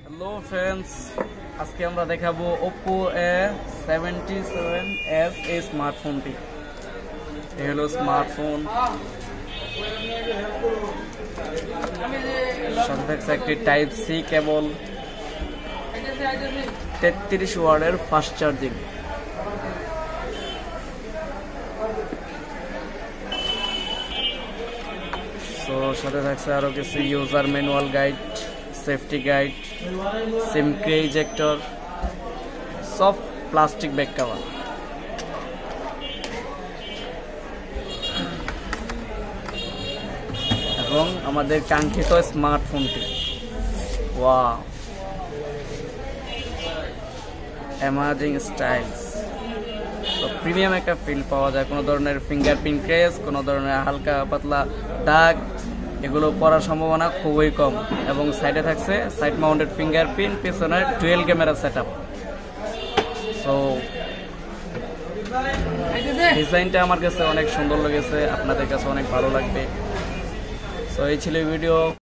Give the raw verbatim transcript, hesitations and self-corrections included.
Hello friends, আজকে আমরা দেখাবো Oppo A seventy seven S এই স্মার্টফোনটি। এই হলো স্মার্টফোন, সাথে থাকছে একটি টাইপ সি কেবল, তেত্রিশ ওয়াটের ফাস্ট চার্জিং। তো সাথে থাকছে আরো কিছু user manual guide, safety guide, SIM tray ejector, soft plastic back cover এবং আমাদের কাঙ্ক্ষিত স্মার্টফোনটি। Wow, amazing styles. তো প্রিমিয়াম একটা ফিল পাওয়া যায়, কোনো ধরনের ফিঙ্গারপ্রিন্ট ক্রেস, কোনো ধরনের হালকা পাতলা দাগ এগুলো পড়ার সম্ভাবনা খুবই কম। এবং সাইডে থাকছে সাইড মাউন্টেড ফিঙ্গারপ্রিন্ট, পিছনের dual camera set up. So ডিজাইনটা আমার কাছে অনেক সুন্দর লেগেছে, আপনাদের কাছে অনেক ভালো লাগবে। সো এই ছিল ভিডিও।